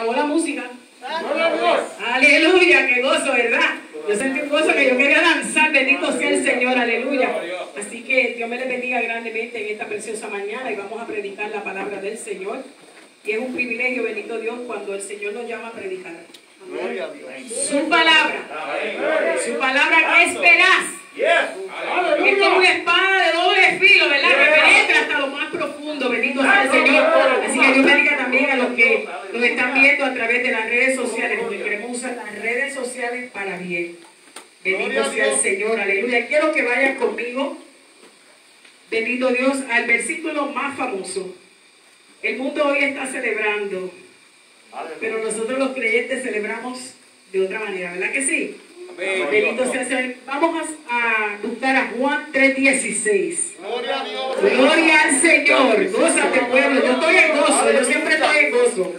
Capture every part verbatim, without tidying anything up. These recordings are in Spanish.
acabó la música. Aleluya, qué gozo, ¿verdad? Yo sentí un gozo que yo quería danzar, bendito sea el Señor, aleluya. Así que Dios me les bendiga grandemente en esta preciosa mañana y vamos a predicar la palabra del Señor. Y es un privilegio, bendito Dios, cuando el Señor nos llama a predicar. Su palabra, su palabra que es veraz. Es como una espada de doble filo, ¿verdad? Que penetra hasta lo más profundo, bendito sea el Señor. Así que Dios bendiga también a los que nos están viendo a través de las redes sociales, porque queremos usar las redes sociales para bien. Bendito sea el Señor, aleluya. Quiero que vayan conmigo, bendito Dios, al versículo más famoso. El mundo hoy está celebrando, pero nosotros los creyentes celebramos de otra manera, ¿verdad que sí? Amén. Bendito sea el Señor. Vamos a buscar a Juan tres dieciséis. Gloria a Dios. Gloria al Señor. Gózate, pueblo. Yo estoy en gozo. Yo siempre estoy en gozo.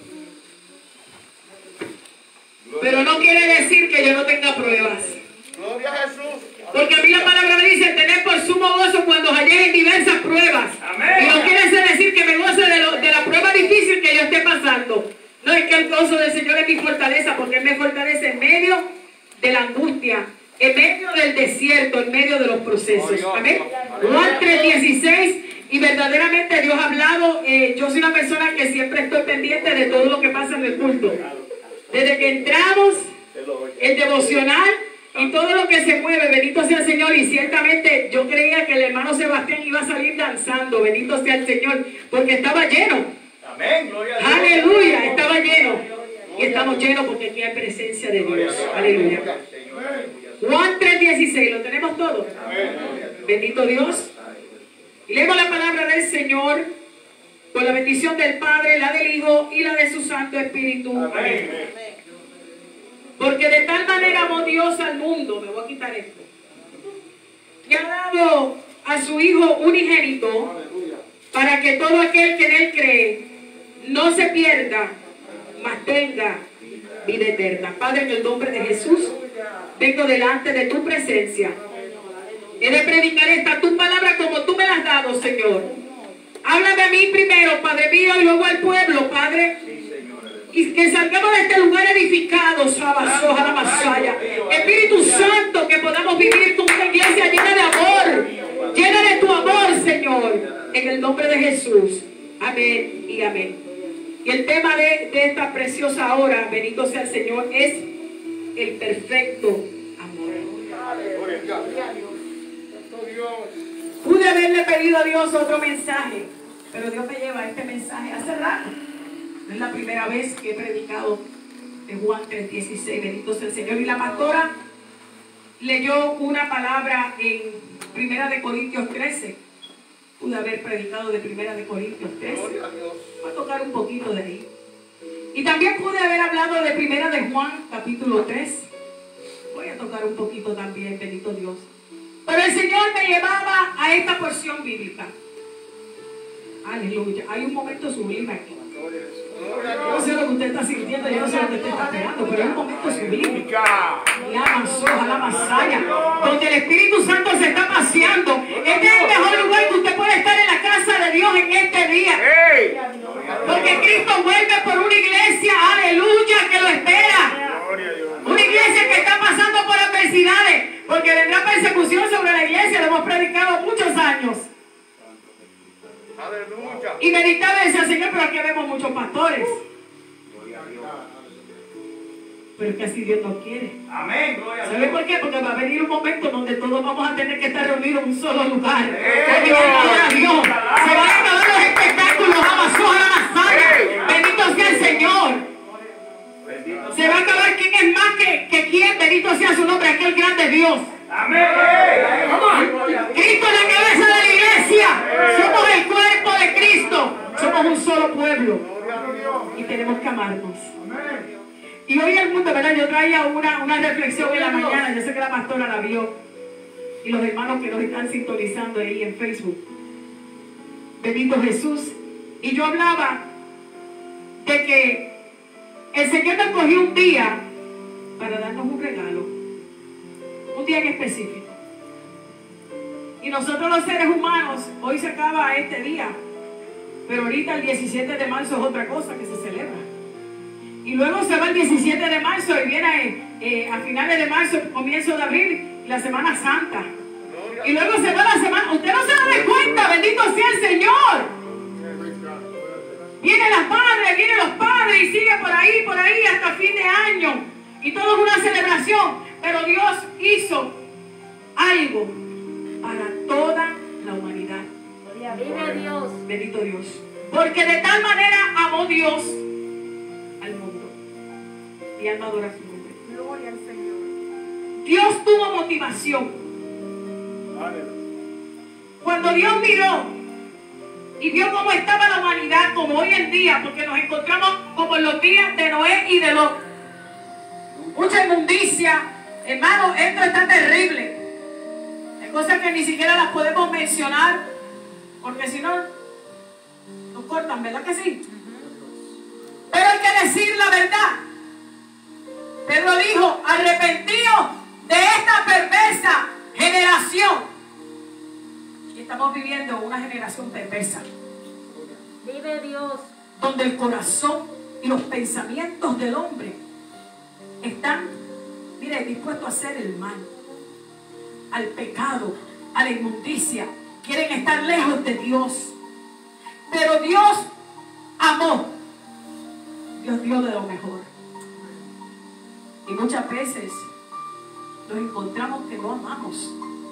Pero no quiere decir que yo no tenga pruebas. Gloria a Jesús. Porque a mí la palabra me dice tener por sumo gozo cuando os halléis en diversas pruebas. Amén. Y no quiere decir que me goce de, lo, de la prueba difícil que yo esté pasando. No, es que el gozo del Señor es mi fortaleza, porque Él me fortalece en medio de la angustia, en medio del desierto, en medio de los procesos. Amén. Juan tres dieciséis. Y verdaderamente Dios ha hablado. Eh, yo soy una persona que siempre estoy pendiente de todo lo que pasa en el culto. Desde que entramos, el devocional y todo lo que se mueve, bendito sea el Señor. Y ciertamente yo creía que el hermano Sebastián iba a salir danzando, bendito sea el Señor, porque estaba lleno. Amén, gloria a Dios. Aleluya, estaba lleno. Y estamos llenos porque aquí hay presencia de Dios. Aleluya. Juan tres dieciséis, ¿lo tenemos todo? Bendito Dios. Y leemos la palabra del Señor con la bendición del Padre, la del Hijo y la de su Santo Espíritu. Amén. Porque de tal manera amó Dios al mundo, me voy a quitar esto, que ha dado a su Hijo unigénito, para que todo aquel que en Él cree no se pierda, mas tenga vida eterna. Padre, en el nombre de Jesús, vengo delante de tu presencia. He de predicar esta tu palabra como tú me la has dado, Señor. Háblame a mí primero, Padre mío, y luego al pueblo, Padre. Y que salgamos de este lugar edificado, Sabasoja, la Masaya. Espíritu Santo, que podamos vivir con una iglesia llena de amor, llena de tu amor, Señor. En el nombre de Jesús. Amén y amén. Y el tema de, de esta preciosa hora, bendito sea el Señor, es el perfecto amor. Pude haberle pedido a Dios otro mensaje, pero Dios me lleva este mensaje hace rato. No es la primera vez que he predicado de Juan tres dieciséis, bendito sea el Señor. Y la pastora leyó una palabra en Primera de Corintios trece. Pude haber predicado de Primera de Corintios trece. Voy a tocar un poquito de ahí. Y también pude haber hablado de Primera de Juan, capítulo tres. Voy a tocar un poquito también, bendito Dios. Pero el Señor me llevaba a esta porción bíblica. Aleluya. Hay un momento sublime aquí. Yo no sé lo que usted está sintiendo, yo no sé lo que usted está esperando, pero hay un momento sublime. La masoja, la masaya, donde el Espíritu Santo se está paseando. Este es el mejor lugar que usted puede estar en la casa de Dios en este día. Porque Cristo vuelve por una iglesia, aleluya, que lo espera. Una iglesia que está pasando por adversidades, porque vendrá persecución sobre la iglesia, lo hemos predicado muchos años. Aleluya. Y meditaba y decía, Señor, pero aquí vemos muchos pastores. Pero es que así Dios no quiere. Amén. ¿Sabe por qué? Porque va a venir un momento donde todos vamos a tener que estar reunidos en un solo lugar. ¡Eh! Porque va a adorar a Dios. Se van a acabar los espectáculos, Amazon, Amasaya. Bendito sea el Señor. Se va a acabar quién es más que, que quién. Bendito sea su nombre, aquel grande Dios. Amén. Cristo es la cabeza de la iglesia. Somos el cuerpo de Cristo. Somos un solo pueblo. Y tenemos que amarnos. Y hoy el mundo, ¿verdad? Yo traía una, una reflexión en la mañana. Yo sé que la pastora la vio. Y los hermanos que nos están sintonizando ahí en Facebook. Bendito Jesús. Y yo hablaba de que el Señor nos cogió un día para darnos un regalo. Un día en específico. Y nosotros los seres humanos, hoy se acaba este día. Pero ahorita el diecisiete de marzo es otra cosa que se celebra. Y luego se va el diecisiete de marzo y viene eh, a finales de marzo, comienzo de abril, la Semana Santa. Y luego se va la semana. Usted no se da cuenta, bendito sea el Señor. Vienen las madres, vienen los padres y sigue por ahí, por ahí hasta fin de año. Y todo es una celebración. Pero Dios hizo algo para toda la humanidad. Vive Dios. Bendito Dios. Porque de tal manera amó Dios al mundo. Y alma adora su nombre. Gloria al Señor. Dios tuvo motivación. Cuando Dios miró y vio cómo estaba la humanidad, como hoy en día, porque nos encontramos como en los días de Noé y de Lot. Mucha inmundicia, hermano, esto está terrible. Hay cosas que ni siquiera las podemos mencionar, porque si no, nos cortan, ¿verdad que sí? Pero hay que decir la verdad. Pedro dijo, arrepentidos de esta perversa generación. Y estamos viviendo una generación perversa. Vive Dios. Donde el corazón y los pensamientos del hombre están, mire, dispuestos a hacer el mal, al pecado, a la inmundicia. Quieren estar lejos de Dios. Pero Dios amó. Dios dio de lo mejor. Y muchas veces nos encontramos que no amamos.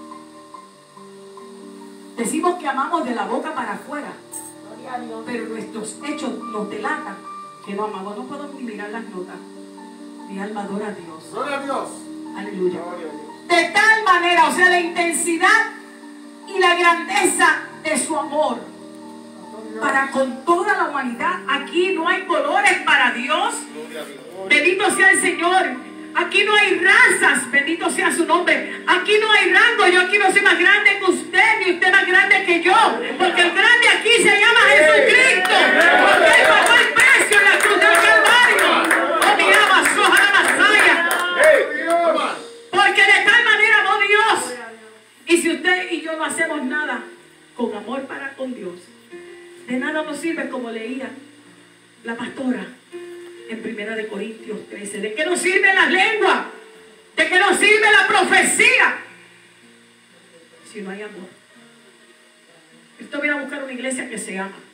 Decimos que amamos de la boca para afuera, pero nuestros hechos nos delatan que no amamos. No podemos ni mirar las notas. Mi alma adora a Dios. Gloria a Dios. Aleluya. Gloria a Dios. De tal manera, o sea, la intensidad y la grandeza de su amor para con toda la humanidad. Aquí no hay colores para Dios. Gloria a Dios. Bendito sea el Señor. Aquí no hay razas, bendito sea su nombre. Aquí no hay rango. Yo aquí no soy más grande que usted, ni usted más grande que yo. Porque el grande aquí se llama Jesucristo. Porque Él pagó el precio en la cruz del Calvario. Oh, mi alma, soja la masaya. Porque de tal manera amó Dios. Y si usted y yo no hacemos nada con amor para con Dios, de nada nos sirve, como leía la pastora en primera de Corintios trece. ¿De qué nos sirve las lenguas? ¿De qué nos sirve la profecía? Si no hay amor. Cristo viene a buscar una iglesia que se ama.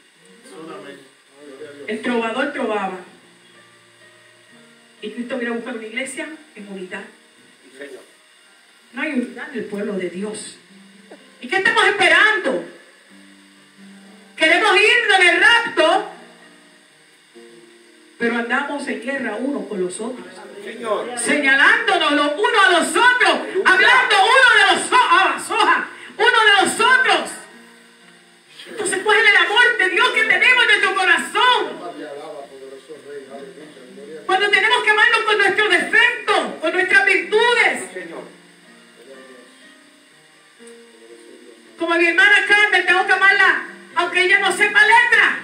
El trovador trovaba. Y Cristo viene a buscar una iglesia en unidad. No hay unidad en el pueblo de Dios. ¿Y qué estamos esperando? Queremos ir en el rapto, pero andamos en guerra uno con los otros. Señor. Señalándonos los unos a los otros, hablando uno de los otros, uno de los otros. Entonces, ¿cuál es el amor de Dios que tenemos en nuestro corazón? Cuando tenemos que amarnos con nuestros defectos, con nuestras virtudes. Como mi hermana Carmen, tengo que amarla, aunque ella no sepa letra.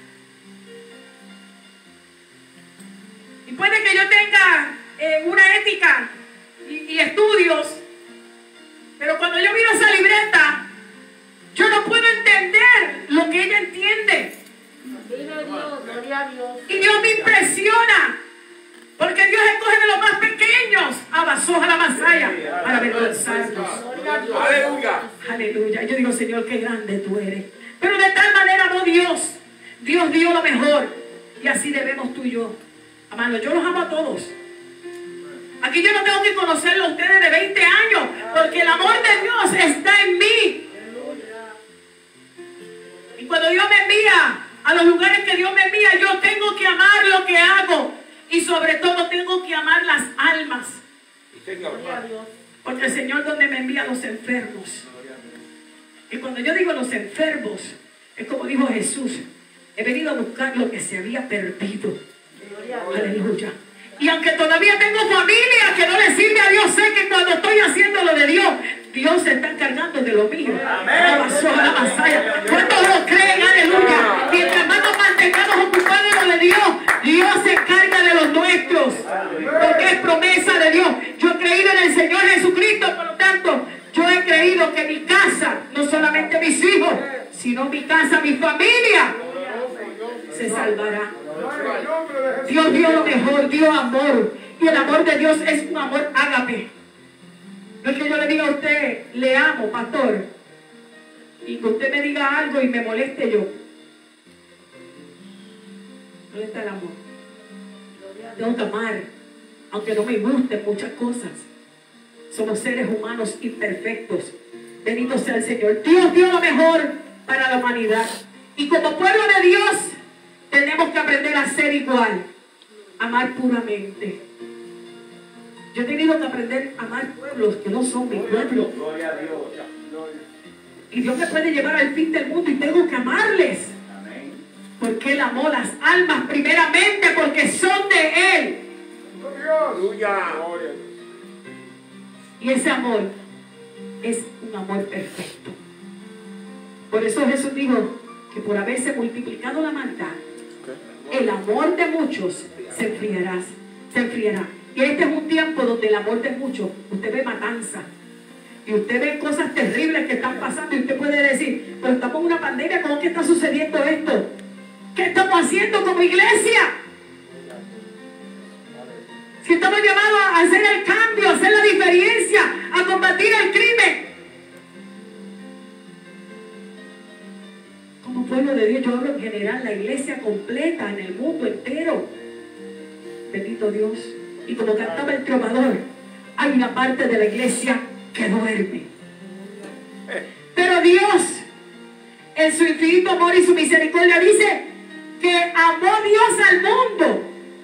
Y puede que yo tenga eh, una ética y, y estudios, pero cuando yo miro esa libreta, yo no puedo entender lo que ella entiende. Vive Dios. Gloria a Dios. Y Dios me impresiona, porque Dios escoge de los más pequeños a Basoja la Masaya para avergonzarnos. Gloria a Dios. Aleluya. Aleluya. Yo digo, Señor, qué grande tú eres. Pero de tal manera amó Dios. Dios dio lo mejor. Y así debemos tú y yo. Amado, yo los amo a todos. Aquí yo no tengo que conocerlo a ustedes de veinte años, porque el amor de Dios está en mí. Y cuando Dios me envía a los lugares que Dios me envía, yo tengo que amar lo que hago. Y sobre todo tengo que amar las almas. Gloria a Dios. Porque el Señor donde me envía a los enfermos. Y cuando yo digo los enfermos, es como dijo Jesús: he venido a buscar lo que se había perdido. Aleluya. Y aunque todavía tengo familia que no le sirve a Dios, sé que cuando estoy haciendo lo de Dios, Dios se está encargando de lo mío. ¿Cuántos lo creen? Aleluya. Mientras más nos mantengamos ocupados en lo de Dios, Dios se encarga de los nuestros. Porque es promesa de Dios. Yo he creído en el Señor Jesucristo, por lo tanto, yo he creído que mi casa, no solamente mis hijos, sino mi casa, mi familia, se salvará. Dios dio lo mejor, dio amor. Y el amor de Dios es un amor ágape. No es que yo le diga a usted, le amo, pastor, y que usted me diga algo y me moleste yo. ¿Dónde está el amor? Tengo que amar, aunque no me gusten muchas cosas. Somos seres humanos imperfectos. Bendito sea el Señor. Dios dio lo mejor para la humanidad. Y como pueblo de Dios, tenemos que aprender a ser igual. Amar puramente. Yo he tenido que aprender a amar pueblos que no son mi pueblo. Gloria a Dios. Y Dios me puede llevar al fin del mundo y tengo que amarles. Amén. Porque Él amó las almas primeramente porque son de Él. Aleluya. Y ese amor es un amor perfecto. Por eso Jesús dijo que por haberse multiplicado la maldad, el amor de muchos se enfriará. Se enfriará. Y este es un tiempo donde el amor de muchos, usted ve matanza. Y usted ve cosas terribles que están pasando y usted puede decir, pero estamos en una pandemia, ¿cómo que está sucediendo esto? ¿Qué estamos haciendo como iglesia? Si estamos llamados a hacer el cambio, a hacer la diferencia, a combatir el crimen. Como pueblo de Dios, yo hablo en general, la iglesia completa, en el mundo entero. Bendito Dios. Y como cantaba el trovador, hay una parte de la iglesia que duerme. Pero Dios, en su infinito amor y su misericordia, dice que amó Dios al mundo.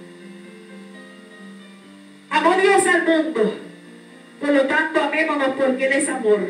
Amó Dios al mundo. Por lo tanto, amémonos porque Él es amor.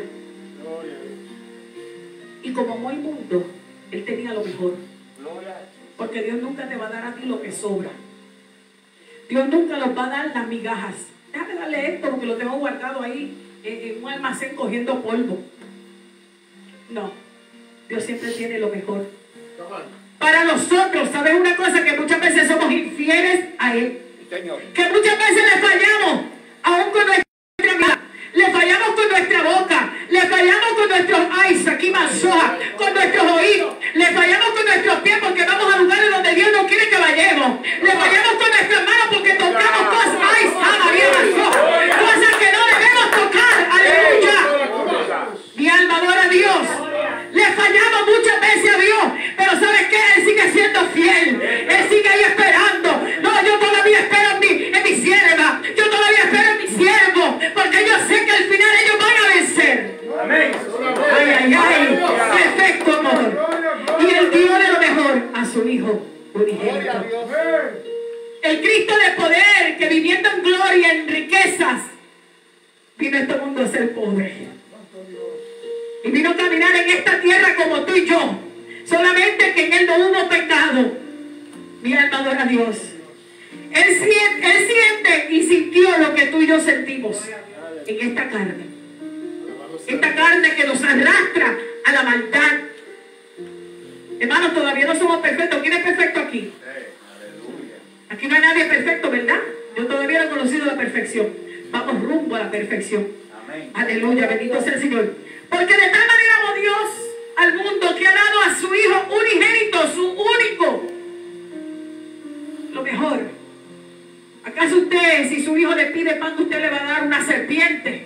Y como amó al mundo, Él tenía lo mejor. Porque Dios nunca te va a dar a ti lo que sobra. Dios nunca nos va a dar las migajas. Déjame darle esto porque lo tengo guardado ahí en, en un almacén cogiendo polvo. No. Dios siempre tiene lo mejor. Para nosotros, ¿sabes una cosa? Que muchas veces somos infieles a Él. Que muchas veces le fallamos, aún con nuestra vida. Le fallamos con nuestra boca. Le fallamos con nuestros eyes, aquí mansoja, con nuestros oídos. Le fallamos con nuestros pies porque vamos a lugares donde Dios no quiere que vayamos. Le fallamos con nuestras manos porque tocamos cosas, ay, María, cosas que no debemos tocar. Aleluya. Mi alma adora a Dios. Le fallamos muchas veces a Dios, pero ¿sabes qué? Él sigue siendo fiel. Él sigue ahí esperando. No, yo todavía espero en mi, en mi sierva. Yo todavía espero en mi siervo, porque yo sé que al final ellos van a vencer. Amén. Ay, ay, ay. Perfecto amor. Y Él dio de lo mejor a su Hijo unigénito. El Cristo de poder, que viviendo en gloria, en riquezas, vino a este mundo a ser pobre. Y vino a caminar en esta tierra como tú y yo. Solamente que en Él no hubo pecado. Mi alma adora a Dios. Él siente, él siente y sintió lo que tú y yo sentimos en esta carne. Esta carne que nos arrastra a la maldad. Hermanos, todavía no somos perfectos. ¿Quién es perfecto aquí? Aquí no hay nadie perfecto, ¿verdad? Yo todavía no he conocido la perfección. Vamos rumbo a la perfección. Amén. Aleluya, bendito sea el Señor. Porque de tal manera amó Dios al mundo que ha dado a su Hijo unigénito, su único, lo mejor. ¿Acaso usted, si su hijo le pide pan, usted le va a dar una serpiente?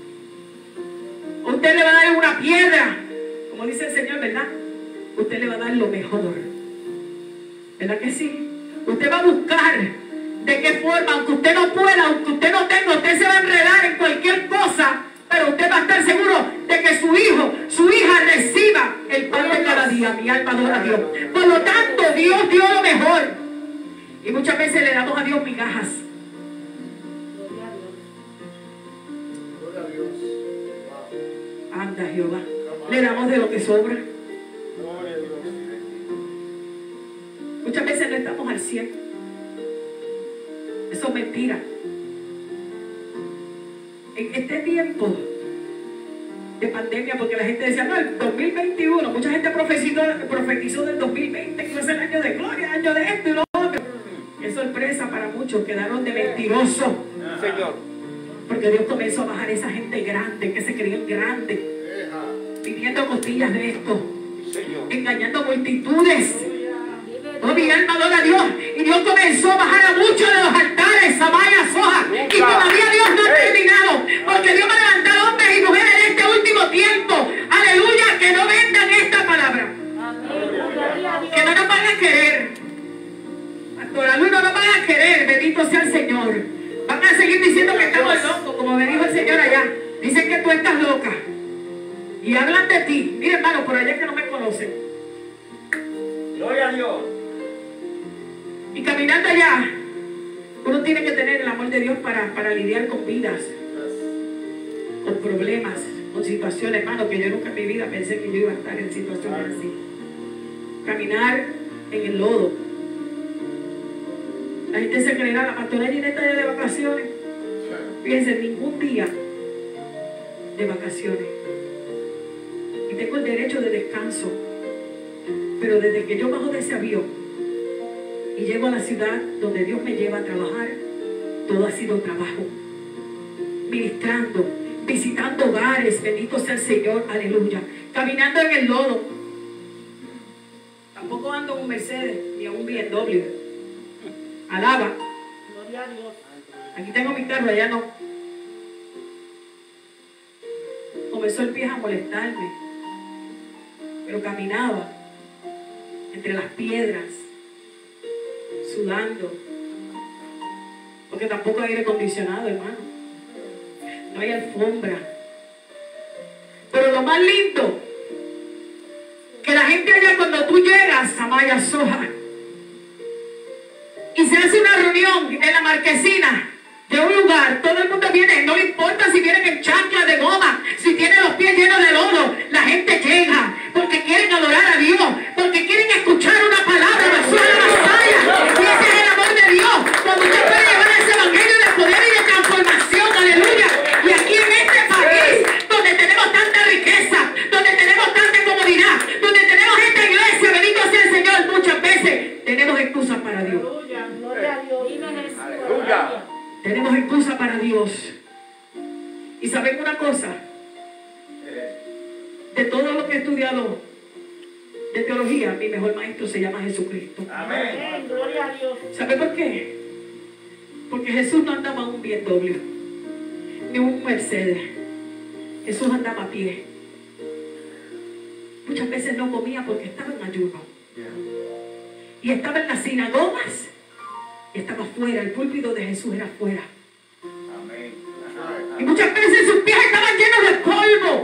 ¿O usted le va a dar una piedra? Como dice el Señor, ¿verdad? Usted le va a dar lo mejor. ¿Verdad que sí? Usted va a buscar de qué forma, aunque usted no pueda, aunque usted no tenga, usted se va a enredar en cualquier cosa, pero usted va a estar seguro de que su hijo, su hija reciba el pan de cada día. Mi alma adora a Dios. Por lo tanto, Dios dio lo mejor. Y muchas veces le damos a Dios migajas. Anda, Jehová. Le damos de lo que sobra. Muchas veces no estamos al cien. Eso es mentira. En este tiempo de pandemia, porque la gente decía, no, el dos mil veintiuno, mucha gente profetizó, profetizó del dos mil veinte, que iba a ser el año de gloria, año de esto y lo otro. Qué sorpresa para muchos, quedaron de mentirosos. Señor. Porque Dios comenzó a bajar esa gente grande, que se creían grandes, pidiendo costillas de esto, Señor. engañando multitudes. Oh, mi alma adora a Dios. Y Dios comenzó a bajar a muchos de los altares, Samaya, Soja. Y todavía Dios no ha terminado. Porque Dios va a levantar hombres y mujeres en este último tiempo. Aleluya, que no vendan esta palabra. Que no nos van a querer. Pastora Luis, no nos van a querer. Bendito sea el Señor. Van a seguir diciendo que estamos locos, como me dijo el Señor allá. Dicen que tú estás loca. Y hablan de ti. Mira, hermano, por allá que no me conocen. Gloria a Dios. Y caminando allá, uno tiene que tener el amor de Dios para, para lidiar con vidas, con problemas, con situaciones, hermano, que yo nunca en mi vida pensé que yo iba a estar en situaciones así. Caminar en el lodo. La gente se creerá, la pastora Ginette está allá de vacaciones. Fíjense, ningún día de vacaciones. Y tengo el derecho de descanso. Pero desde que yo bajo de ese avión y llego a la ciudad donde Dios me lleva a trabajar, todo ha sido trabajo. Ministrando, visitando hogares, bendito sea el Señor, aleluya. Caminando en el lodo. Tampoco ando en un Mercedes ni en un B M W. Alaba. Gloria a Dios. Aquí tengo mi carro, allá no. Comenzó el pie a molestarme, pero caminaba entre las piedras, sudando, porque tampoco hay aire acondicionado, hermano. No hay alfombra. Pero lo más lindo, que la gente allá cuando tú llegas a Maya Soja y se hace una reunión en la marquesina de un lugar, todo el mundo viene, no le importa si vienen en chancla de goma, si tienen los pies llenos de lodo, la gente llega porque quieren adorar a Dios, porque quieren escuchar una palabra de la batalla. Y ese es el amor de Dios, cuando usted puede llevar ese evangelio de poder y de transformación, aleluya. Y aquí en este país, donde tenemos tanta riqueza, donde tenemos tanta comodidad, donde tenemos esta iglesia, bendito sea el Señor, muchas veces tenemos excusas para Dios. Aleluya. Gloria a Dios. Dime Jesús. Aleluya. Tenemos excusa para Dios. Y saben una cosa, de todo lo que he estudiado de teología, mi mejor maestro se llama Jesucristo. Amén. Amén. Gloria a Dios. ¿Sabe por qué? Porque Jesús no andaba en un B M W, ni un Mercedes. Jesús andaba a pie. Muchas veces no comía porque estaba en ayuno. Y estaba en las sinagogas. Estaba fuera, el púlpito de Jesús era fuera. Amén. Y muchas veces sus pies estaban llenos de polvo.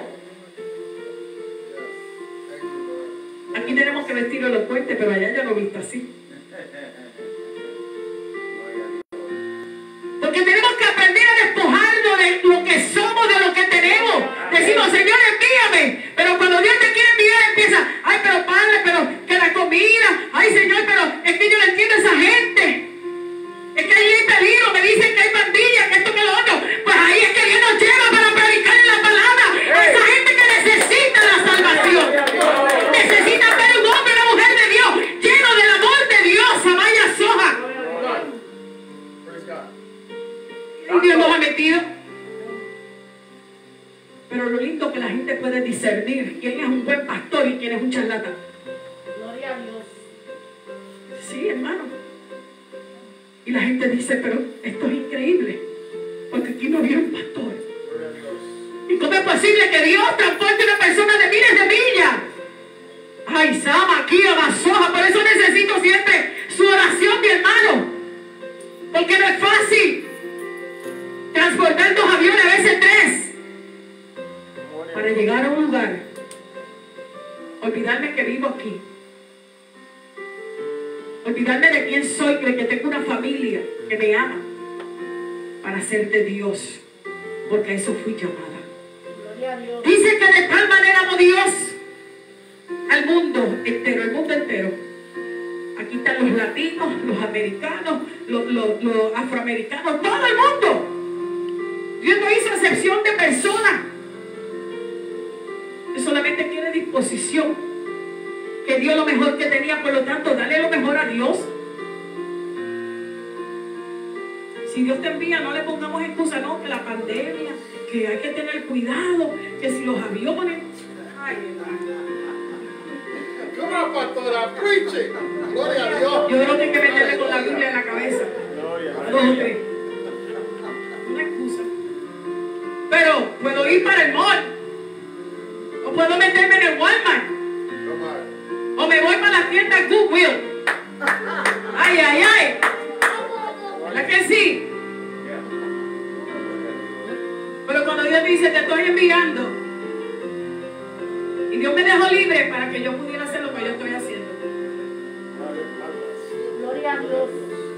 Aquí tenemos que vestirlo elocuente, pero allá ya lo he visto así. Porque tenemos que aprender a despojarnos de lo que somos, de lo que tenemos. Decimos, Señor, envíame. Pero cuando Dios te quiere enviar, empieza, ay, pero Padre, pero que la comida, ay, Señor, pero es que yo no entiendo a esa gente. Es que ahí hay peligro, me dicen que hay pandillas, que esto, que lo otro. Pues ahí es que Dios nos lleva para predicarle la palabra a esa gente que necesita la salvación. Necesita ver un hombre y una mujer de Dios, lleno del amor de Dios, Samaya Soja. Y Dios nos ha metido. Pero lo lindo es que la gente puede discernir quién es un buen pastor y quién es un charlatán. Gloria a Dios. Sí, hermano. Y la gente dice, pero esto es increíble, porque aquí no había un pastor. ¿Y cómo es posible que Dios transporte a una persona de miles de millas? Ay, Sama, aquí a Basoja, por eso necesito siempre su oración, mi hermano. Porque no es fácil transportar dos aviones, a veces tres, para llegar a un lugar. Olvidarme que vivo aquí. Olvidarme de quién soy, de que tengo una familia que me ama, para ser de Dios, porque a eso fui llamada. Gloria a Dios. Dice que de tal manera amó Dios al mundo entero, el mundo entero. Aquí están los latinos, los americanos, los, los, los afroamericanos, todo el mundo. Dios no hizo excepción de personas. Él solamente quiere disposición. Que dio lo mejor que tenía, por lo tanto, dale lo mejor a Dios. Si Dios te envía, no le pongamos excusa, no, que la pandemia, que hay que tener cuidado, que si los aviones. Ay, Come on, pastora, preach it. Yo creo que hay que meterle con la Biblia en la cabeza. A dos o tres. Una excusa. Pero puedo ir para el mall. O puedo meterme en el Walmart. O me voy para la tienda Goodwill. Ay, ay, ay. ¿Verdad que sí? Pero cuando Dios dice, te estoy enviando. Y Dios me dejó libre para que yo pudiera hacer lo que yo estoy haciendo. Gloria a Dios.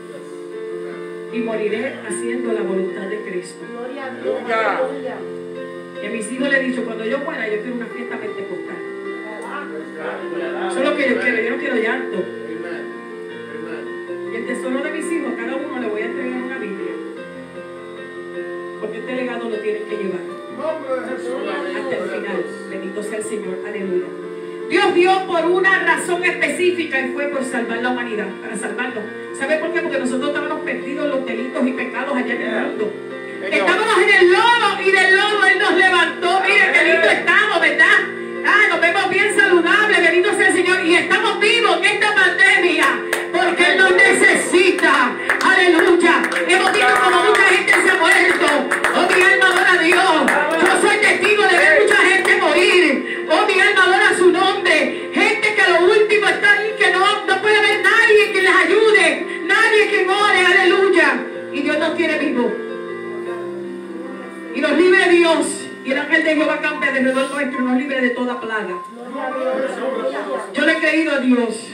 Y moriré haciendo la voluntad de Cristo. Gloria a Dios. Aleluya. Y a mis hijos les he dicho, cuando yo muera, yo quiero una fiesta pentecostal. Eso es lo que yo quiero, yo no quiero llanto. Y el tesoro de mis hijos, a cada uno le voy a entregar una Biblia. Porque este legado lo tienen que llevar hasta el final. Bendito sea el Señor, aleluya. Dios dio por una razón específica y fue por salvar la humanidad, para salvarnos. ¿Sabe por qué? Porque nosotros estábamos perdidos en los delitos y pecados allá en el mundo. Estábamos en el lodo y del lodo Él nos levantó. Mire qué lindo estamos, ¿verdad? Ah, nos vemos bien saludables, bendito sea el Señor. Y estamos vivos en esta pandemia porque Él nos necesita. Aleluya. Hemos visto como mucha gente se ha muerto. Oh, mi alma adora a Dios. Yo soy testigo de ver mucha gente morir. Oh, mi alma adora su nombre. Gente que a lo último está ahí, que no, no puede haber nadie que les ayude. Nadie que ore. Aleluya. Y Dios nos tiene vivos. Y nos libre Dios. Y el ángel de Jehová campe alrededor nuestro y nos libre de toda plaga. Yo le he creído a Dios.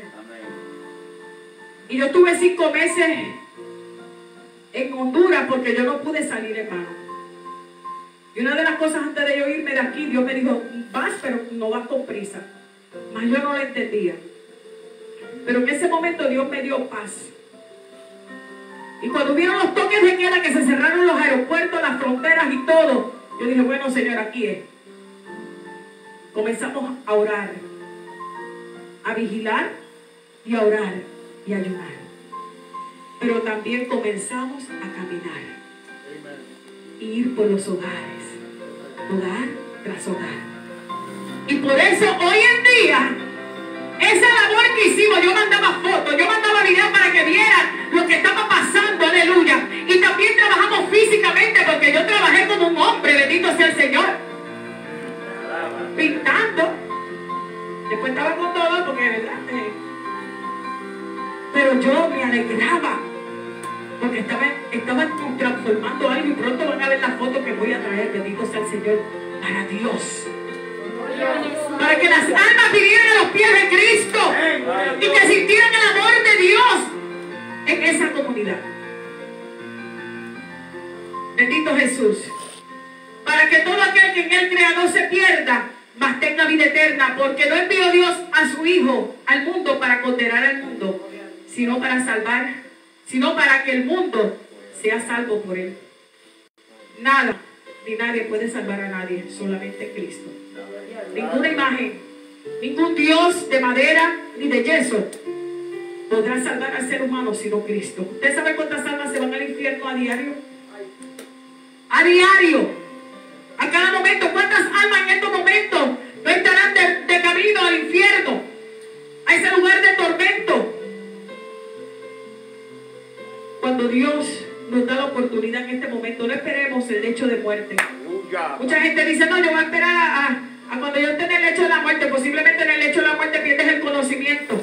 Y yo estuve cinco meses en Honduras porque yo no pude salir, hermano. Y una de las cosas antes de yo irme de aquí, Dios me dijo, vas, pero no vas con prisa. Mas yo no lo entendía. Pero en ese momento Dios me dio paz. Y cuando hubieron los toques de queda, que se cerraron los aeropuertos, las fronteras y todo, yo dije, bueno, Señor, aquí es. Comenzamos a orar, a vigilar y a orar y a ayunar. Pero también comenzamos a caminar y ir por los hogares, hogar tras hogar. Y por eso hoy en día, esa labor que hicimos, yo mandaba fotos, yo mandaba videos para que vieran lo que estaba pasando, aleluya. Y también trabajamos físicamente porque yo trabajé como un hombre, bendito sea el Señor. Pintando. Después estaba con todo porque, ¿verdad? Eh, pero yo me alegraba porque estaban estaba transformando algo y pronto van a ver las fotos que voy a traer, bendito sea el Señor, para Dios. Para que las almas vinieran a los pies de Cristo y que sintieran el amor de Dios en esa comunidad. Bendito Jesús. Para que todo aquel que en Él crea no se pierda, mas tenga vida eterna, porque no envió Dios a su Hijo al mundo para condenar al mundo, sino para salvar, sino para que el mundo sea salvo por Él. Nada ni nadie puede salvar a nadie, solamente Cristo. Ninguna imagen, ningún Dios de madera ni de yeso podrá salvar al ser humano sino Cristo. ¿Usted sabe cuántas almas se van al infierno a diario? A diario, a cada momento. ¿Cuántas almas en estos momentos no estarán de, de camino al infierno, a ese lugar de tormento? Cuando Dios nos da la oportunidad en este momento, no esperemos el lecho de muerte. Mucha gente dice, no, yo voy a esperar a, a, a cuando yo esté en el lecho de la muerte. Posiblemente en el lecho de la muerte pierdes el conocimiento.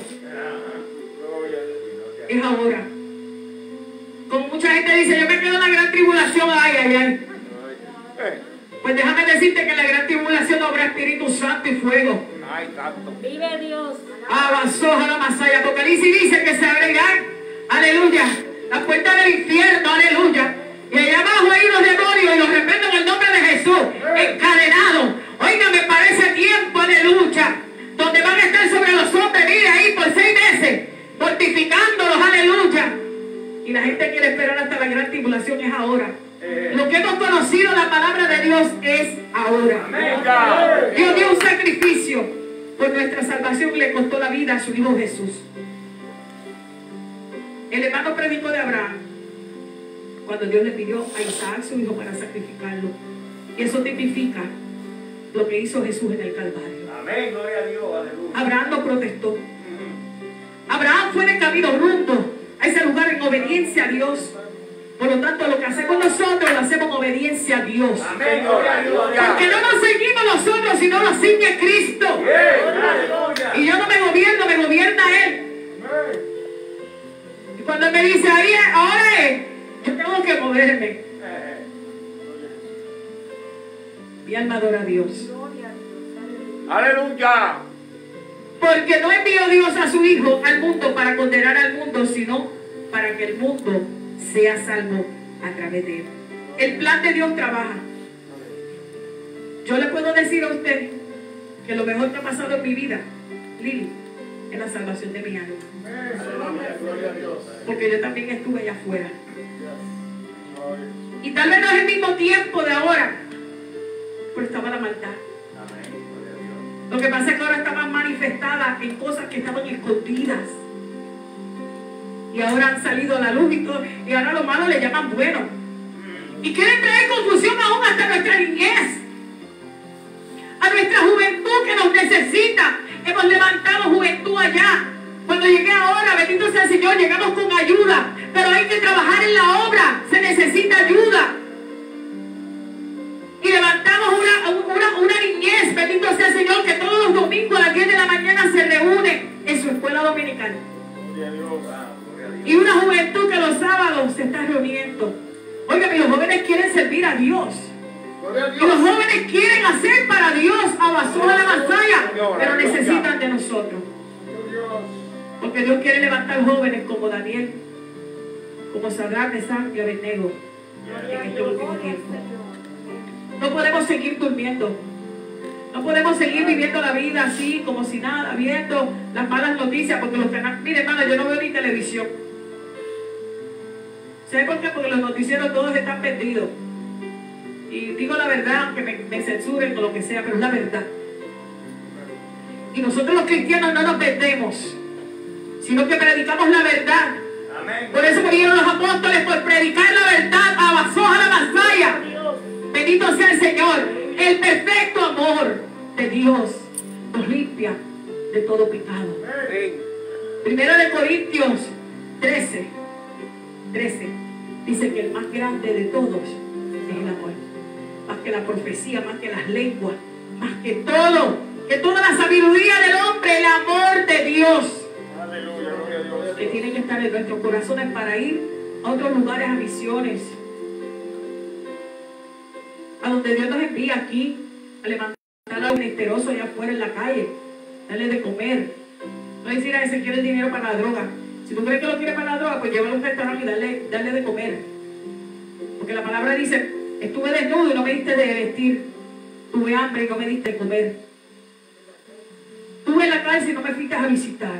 Es ahora. Como mucha gente dice, yo me quedo en la gran tribulación, ay, ay, ay. Pues déjame decirte que en la gran tribulación habrá Espíritu Santo y fuego. Vive Dios. Avanzó a la Masaya. Apocalipsis dice que se abrirán, aleluya, la puerta del infierno, aleluya. Y allá abajo hay unos demonios y los reprendo en el nombre de Jesús, encadenados. Oiga, me parece tiempo de lucha, donde van a estar sobre los hombres, mire ahí por seis meses, mortificándolos, aleluya. Y la gente quiere esperar hasta la gran tribulación, es ahora. Lo que hemos conocido, la palabra de Dios, es ahora. Dios dio un sacrificio por nuestra salvación y le costó la vida a su Hijo Jesús. El hermano predicó de Abraham cuando Dios le pidió a Isaac su hijo para sacrificarlo. Y eso tipifica lo que hizo Jesús en el Calvario. Amén, gloria a Dios, aleluya. Abraham no protestó. Abraham fue de camino rumbo a ese lugar en obediencia a Dios. Por lo tanto, lo que hacemos nosotros lo hacemos en obediencia a Dios. Amén. Porque no nos seguimos nosotros, sino nos sigue Cristo. Y yo no me gobierno, me gobierna Él. Y cuando Él me dice, ahí es, ahora es, yo tengo que moverme. Mi alma adora a Dios. Aleluya. Porque no envió Dios a su Hijo al mundo para condenar al mundo, sino para que el mundo sea salvo a través de Él. El plan de Dios trabaja. Yo le puedo decir a usted que lo mejor que ha pasado en mi vida, Lili, es la salvación de mi alma. Porque yo también estuve allá afuera. Y tal vez no es el mismo tiempo de ahora, pero estaba la maldad. Lo que pasa es que ahora está más manifestada en cosas que estaban escondidas. Y ahora han salido a la luz y todo. Y ahora los malos le llaman bueno. Y quieren traer confusión aún hasta nuestra niñez. A nuestra juventud que nos necesita. Hemos levantado juventud allá. Cuando llegué ahora, bendito sea el Señor, llegamos con ayuda. Pero hay que trabajar en la obra. Se necesita ayuda. Y levantamos una, una, una niñez, bendito sea el Señor, que todos los domingos a las diez de la mañana se reúne en su escuela dominical. Y una juventud que los sábados se está reuniendo. Oiga, los jóvenes quieren servir a Dios. Y los jóvenes quieren hacer para Dios a basura la masaya, pero necesitan de nosotros. Porque Dios quiere levantar jóvenes como Daniel, como Sadrach, Mesach y Abednego en este último tiempo. No podemos seguir durmiendo. No podemos seguir viviendo la vida así, como si nada, viendo las malas noticias, porque los canales, mire hermano, yo no veo ni televisión. ¿Sabe por qué? Porque los noticieros todos están perdidos. Y digo la verdad, aunque me, me censuren o lo que sea, pero es la verdad. Y nosotros los cristianos no nos perdemos, sino que predicamos la verdad. Amén. Por eso murieron los apóstoles, por predicar la verdad a Basoja la Masaya. Bendito sea el Señor. El perfecto amor de Dios nos limpia de todo pecado. Primero de Corintios trece, trece dice que el más grande de todos es el amor. Más que la profecía, más que las lenguas, más que todo, que toda la sabiduría del hombre, el amor de Dios. Aleluya, gloria a Dios. Que tiene que estar en nuestros corazones para ir a otros lugares, a misiones. A donde Dios nos envía aquí, a levantar a un menesteroso allá afuera en la calle, darle de comer. No decir a ese quiere el dinero para la droga. Si tú crees que lo quiere para la droga, pues llévalo a un restaurante y darle, darle de comer. Porque la palabra dice, estuve desnudo y no me diste de vestir. Tuve hambre y no me diste de comer. Estuve en la cárcel y no me fuiste a visitar.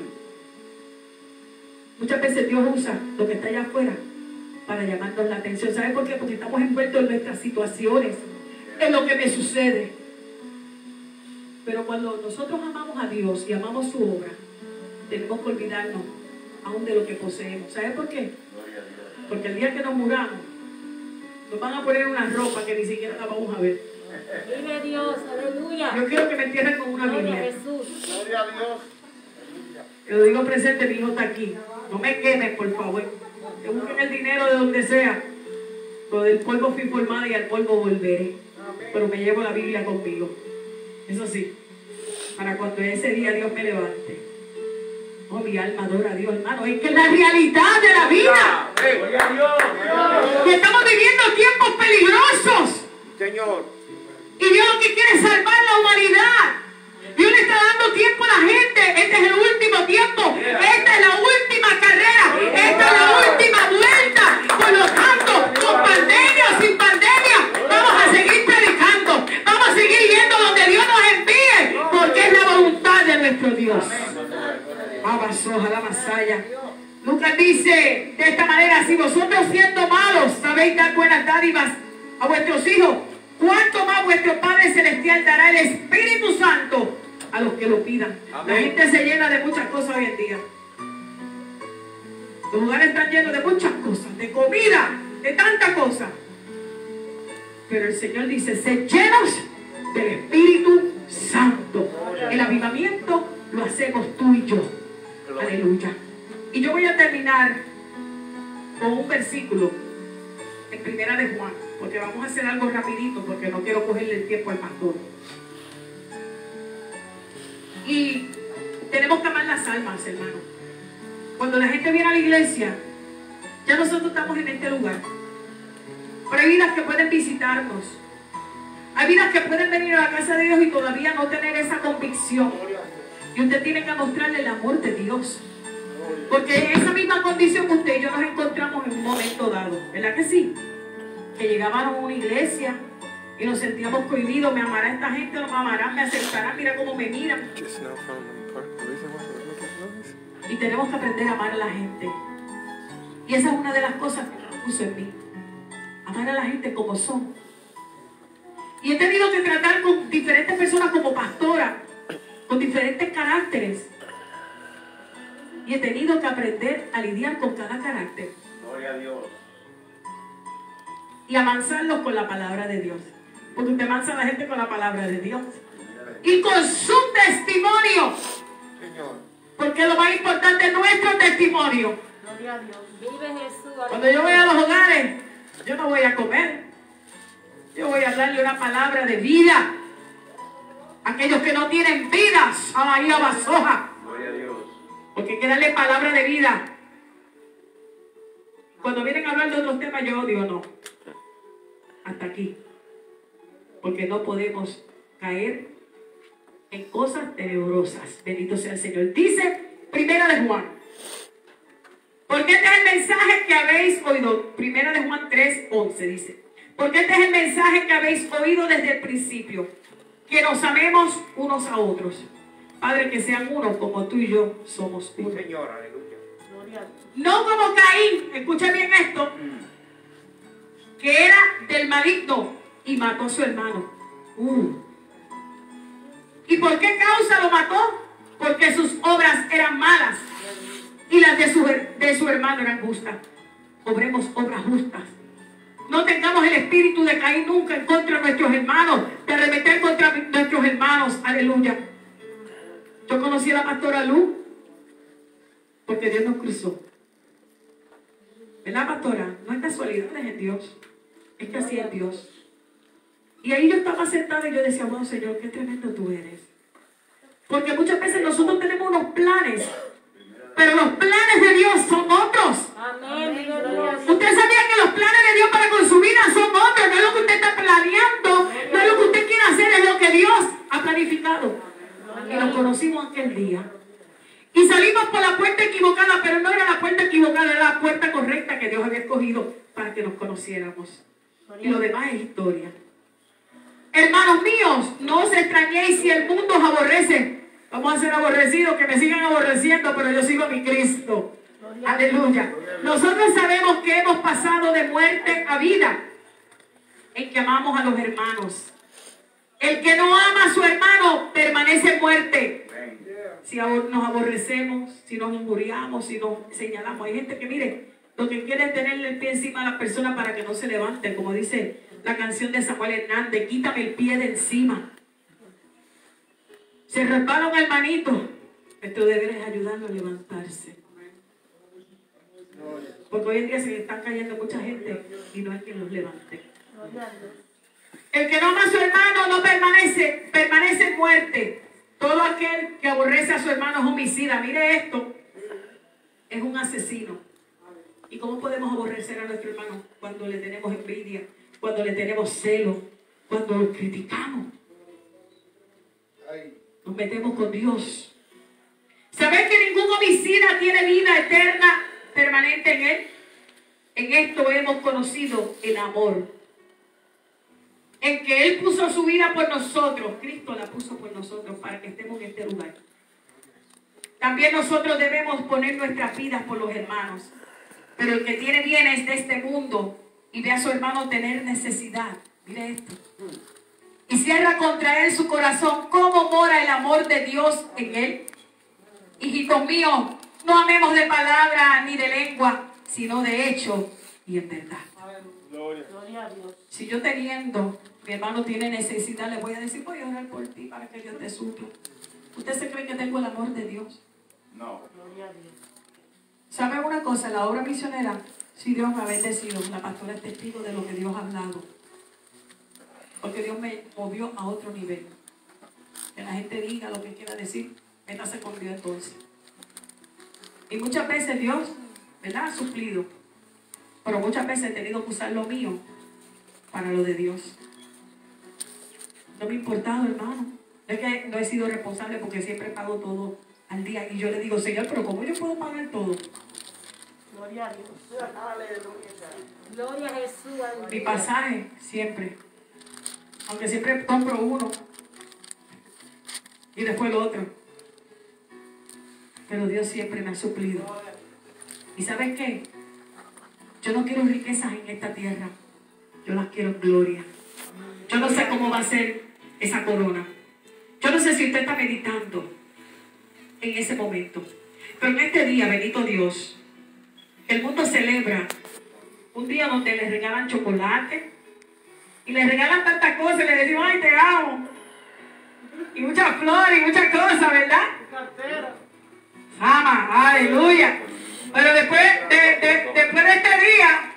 Muchas veces Dios usa lo que está allá afuera para llamarnos la atención. ¿Sabe por qué? Porque estamos envueltos en nuestras situaciones, en lo que me sucede. Pero cuando nosotros amamos a Dios y amamos su obra, tenemos que olvidarnos aún de lo que poseemos. ¿Sabe por qué? Porque el día que nos muramos, nos van a poner una ropa que ni siquiera la vamos a ver. Vive Dios, aleluya. Yo quiero que me entierren con una Gloria a Biblia. Jesús. Gloria a Dios. Te lo digo presente, mi hijo está aquí. No me quemes, por favor. Que busquen el dinero de donde sea. Pero del polvo fui formada y al polvo volveré. Pero me llevo la Biblia conmigo. Eso sí, para cuando ese día Dios me levante. Oh, mi alma adora a Dios, hermano. Es que es la realidad de la vida. Gloria a Dios. Que estamos viviendo tiempos peligrosos. Señor. Y Dios lo que quiere es salvar la humanidad. Dios le está dando tiempo a la gente. Este es el último tiempo. Esta es la última carrera. Esta es la última vuelta. Por lo tanto, con pandemia o sin pandemia, vamos a seguir predicando. Vamos a seguir yendo donde Dios nos envíe. Porque es la voluntad de nuestro Dios. Abasoja la masaya. Lucas dice de esta manera: si vosotros siendo malos sabéis dar buenas dádivas a vuestros hijos, ¿cuánto más vuestro Padre Celestial dará el Espíritu Santo a los que lo pidan? Amén. La gente se llena de muchas cosas hoy en día. Los lugares están llenos de muchas cosas, de comida, de tanta cosa. Pero el Señor dice: sed llenos del Espíritu Santo. El avivamiento lo hacemos tú y yo. Aleluya. Y yo voy a terminar con un versículo en Primera de Juan, porque vamos a hacer algo rapidito, porque no quiero cogerle el tiempo al pastor. Y tenemos que amar las almas, hermano. Cuando la gente viene a la iglesia, ya nosotros estamos en este lugar. Pero hay vidas que pueden visitarnos. Hay vidas que pueden venir a la casa de Dios y todavía no tener esa convicción. Y usted tiene que mostrarle el amor de Dios. Porque en esa misma condición usted y yo nos encontramos en un momento dado. ¿Verdad que sí? Que llegábamos a una iglesia y nos sentíamos cohibidos. ¿Me amará esta gente? ¿No me amarán? ¿Me aceptarán? Mira cómo me miran. Y tenemos que aprender a amar a la gente. Y esa es una de las cosas que Dios puso en mí. Amar a la gente como son. Y he tenido que tratar con diferentes personas como pastora, con diferentes caracteres. Y he tenido que aprender a lidiar con cada carácter. Gloria a Dios. Y amansarlos con la palabra de Dios. Porque usted amansa a la gente con la palabra de Dios. Y con su testimonio. Señor. Porque lo más importante es nuestro testimonio. Gloria a Dios. Vive Jesús. Cuando yo voy a los hogares, yo no voy a comer. Yo voy a darle una palabra de vida. Aquellos que no tienen vidas, a María Basoja. Gloria a Dios. Porque hay que darle palabra de vida. Cuando vienen a hablar de otros temas, yo digo no. Hasta aquí. Porque no podemos caer en cosas tenebrosas. Bendito sea el Señor. Dice Primera de Juan. Porque este es el mensaje que habéis oído. Primera de Juan tres, once dice. Porque este es el mensaje que habéis oído desde el principio. Que nos amemos unos a otros. Padre, que sean uno como tú y yo somos uno. Señor, aleluya. Gloria a Dios. No como Caín, escucha bien esto, que era del maligno y mató a su hermano. Uh. ¿Y por qué causa lo mató? Porque sus obras eran malas y las de su, de su hermano eran justas. Obremos obras justas. No tengamos el espíritu de Caín nunca en contra de nuestros hermanos, de arremeter contra nuestros hermanos. Aleluya. Yo conocí a la pastora Luz porque Dios nos cruzó. ¿Verdad, pastora? No es casualidad, es en Dios. Es que así es Dios. Y ahí yo estaba sentada y yo decía, bueno, Señor, qué tremendo tú eres. Porque muchas veces nosotros tenemos unos planes, pero los planes de Dios son otros. Amén. Vive Dios. Usted sabía que los planes de Dios para con su vida son otros. No es lo que usted está planeando, no es lo que usted quiere hacer, es lo que Dios ha planificado. Y nos conocimos aquel día. Y salimos por la puerta equivocada, pero no era la puerta equivocada, era la puerta correcta que Dios había escogido para que nos conociéramos. Y lo demás es historia. Hermanos míos, no os extrañéis si el mundo os aborrece. Vamos a ser aborrecidos, que me sigan aborreciendo, pero yo sigo a mi Cristo. Aleluya. Nosotros sabemos que hemos pasado de muerte a vida en que amamos a los hermanos. El que no ama a su hermano permanece en muerte. Si nos aborrecemos, si nos injuriamos, si nos señalamos. Hay gente que, mire, lo que quiere es tenerle el pie encima a la persona para que no se levante, como dice la canción de Samuel Hernández, quítame el pie de encima. Se resbala un hermanito, nuestro deber es ayudarlo a levantarse. Porque hoy en día se le están cayendo mucha gente y no hay quien los levante. El que no ama a su hermano no permanece, permanece en muerte. Todo aquel que aborrece a su hermano es homicida. Mire esto, es un asesino. ¿Y cómo podemos aborrecer a nuestro hermano? Cuando le tenemos envidia, cuando le tenemos celo, cuando lo criticamos. Nos metemos con Dios. ¿Sabes que ningún homicida tiene vida eterna permanente en él? En esto hemos conocido el amor. En que Él puso su vida por nosotros. Cristo la puso por nosotros para que estemos en este lugar. También nosotros debemos poner nuestras vidas por los hermanos. Pero el que tiene bienes de este mundo y ve a su hermano tener necesidad, mire esto, y cierra contra él su corazón, ¿cómo mora el amor de Dios en él? Hijitos míos, no amemos de palabra ni de lengua, sino de hecho y en verdad. Gloria. Gloria a Dios. Si yo teniendo, mi hermano tiene necesidad, le voy a decir, voy a orar por ti para que Dios te suple. ¿Usted se cree que tengo el amor de Dios? No. Gloria a Dios. ¿Saben una cosa? La obra misionera, si Dios me ha bendecido, la pastora es testigo de lo que Dios ha hablado. Porque Dios me movió a otro nivel. Que la gente diga lo que quiera decir, métase con Dios entonces. Y muchas veces Dios, ¿verdad?, ha suplido. Pero muchas veces he tenido que usar lo mío para lo de Dios. No me ha importado, hermano. Es que no he sido responsable porque siempre pago todo al día. Y yo le digo, Señor, pero ¿cómo yo puedo pagar todo? Gloria a Dios. Gloria a Jesús. Mi Aleluya. pasaje, siempre. Aunque siempre compro uno. Y después el otro. Pero Dios siempre me ha suplido. ¿Y sabes qué? Yo no quiero riquezas en esta tierra. Yo las quiero en gloria. Yo no sé cómo va a ser esa corona. Yo no sé si usted está meditando en ese momento. Pero en este día, bendito Dios, el mundo celebra un día donde le regalan chocolate y le regalan tantas cosas y le decimos, ay, te amo. Y muchas flores y muchas cosas, ¿verdad? Ama, aleluya. Pero después de, de, después de este día,